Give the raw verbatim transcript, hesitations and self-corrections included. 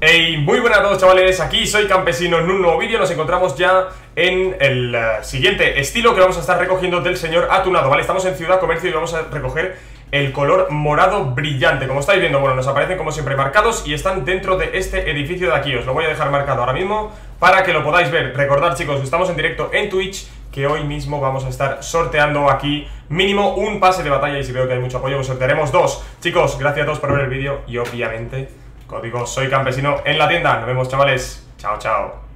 Hey, muy buenas a todos, chavales, aquí soy Campesino en un nuevo vídeo. Nos encontramos ya en el uh, siguiente estilo que vamos a estar recogiendo del señor Atunado, ¿vale? Estamos en Ciudad Comercio y vamos a recoger el color morado brillante. Como estáis viendo, bueno, nos aparecen como siempre marcados y están dentro de este edificio de aquí. Os lo voy a dejar marcado ahora mismo para que lo podáis ver. Recordad, chicos, que estamos en directo en Twitch, que hoy mismo vamos a estar sorteando aquí mínimo un pase de batalla, y si veo que hay mucho apoyo, pues sortearemos dos. Chicos, gracias a todos por ver el vídeo y obviamente código Soy Campesino en la tienda. Nos vemos, chavales. Chao, chao.